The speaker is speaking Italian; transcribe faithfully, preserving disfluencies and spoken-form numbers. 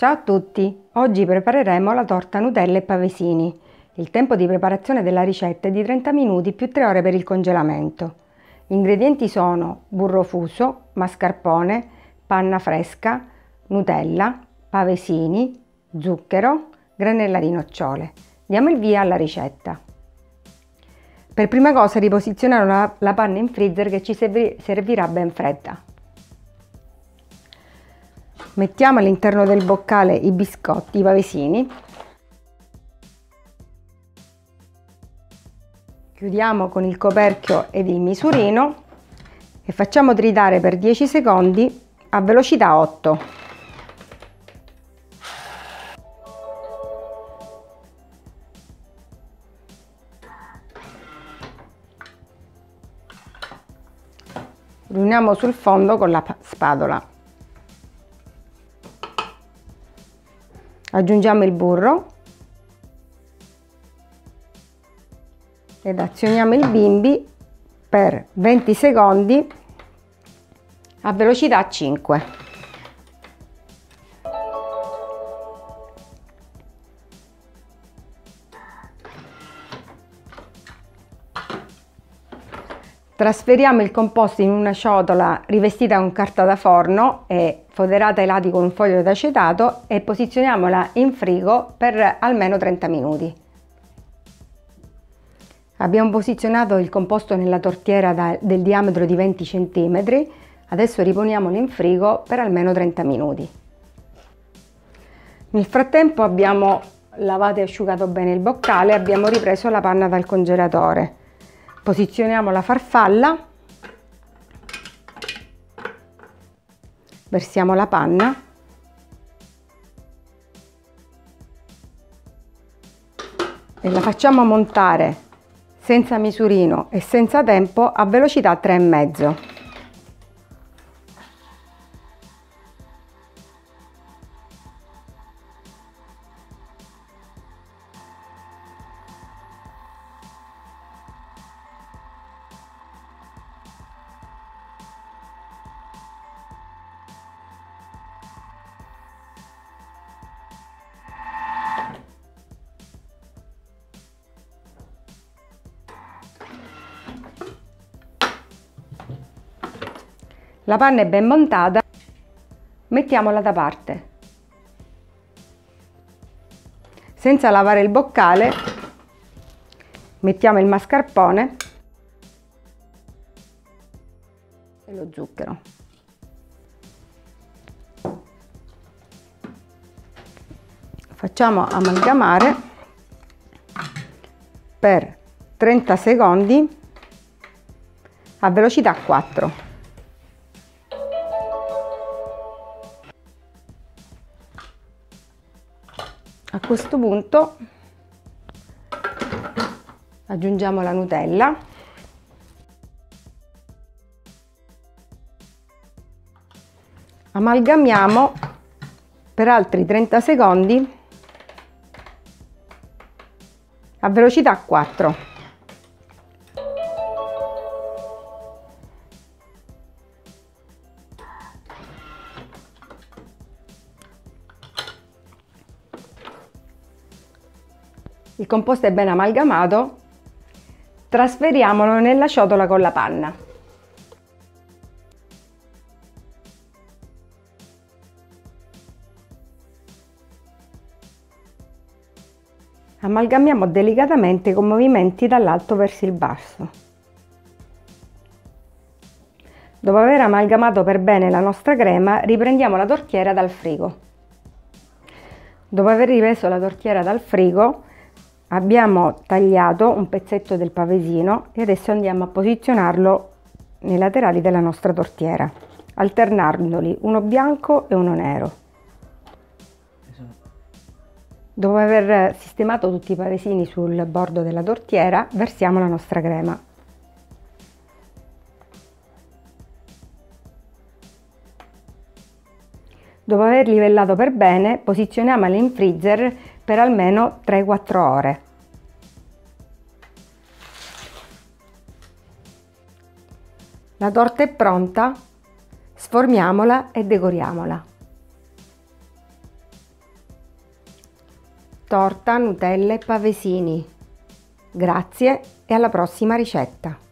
Ciao a tutti! Oggi prepareremo la torta Nutella e pavesini. Il tempo di preparazione della ricetta è di trenta minuti più tre ore per il congelamento. Gli ingredienti sono burro fuso, mascarpone, panna fresca, Nutella, pavesini, zucchero, granella di nocciole. Diamo il via alla ricetta. Per prima cosa riposizioniamo la, la panna in freezer che ci servi, servirà ben fredda. Mettiamo all'interno del boccale i biscotti, i pavesini. Chiudiamo con il coperchio ed il misurino e facciamo tritare per dieci secondi a velocità otto. Riuniamo sul fondo con la spatola. Aggiungiamo il burro ed azioniamo il bimbi per venti secondi a velocità cinque. Trasferiamo il composto in una ciotola rivestita con carta da forno e foderata ai lati con un foglio d'acetato e posizioniamola in frigo per almeno trenta minuti. Abbiamo posizionato il composto nella tortiera da, del diametro di venti centimetri, adesso riponiamolo in frigo per almeno trenta minuti. Nel frattempo abbiamo lavato e asciugato bene il boccale e abbiamo ripreso la panna dal congelatore. Posizioniamo la farfalla, versiamo la panna e la facciamo montare senza misurino e senza tempo a velocità tre e mezzo. La panna è ben montata, mettiamola da parte. Senza lavare il boccale, mettiamo il mascarpone e lo zucchero. Facciamo amalgamare per trenta secondi a velocità quattro. A questo punto aggiungiamo la Nutella, amalgamiamo per altri trenta secondi a velocità quattro. Il composto è ben amalgamato, trasferiamolo nella ciotola con la panna. Amalgamiamo delicatamente con movimenti dall'alto verso il basso. Dopo aver amalgamato per bene la nostra crema, riprendiamo la tortiera dal frigo. Dopo aver ripreso la tortiera dal frigo, abbiamo tagliato un pezzetto del pavesino e adesso andiamo a posizionarlo nei laterali della nostra tortiera, alternandoli uno bianco e uno nero. Dopo aver sistemato tutti i pavesini sul bordo della tortiera, versiamo la nostra crema. Dopo aver livellato per bene, posizioniamola in freezer per almeno tre quattro ore. La torta è pronta, sformiamola e decoriamola. torta, Nutella e pavesini. Grazie e alla prossima ricetta!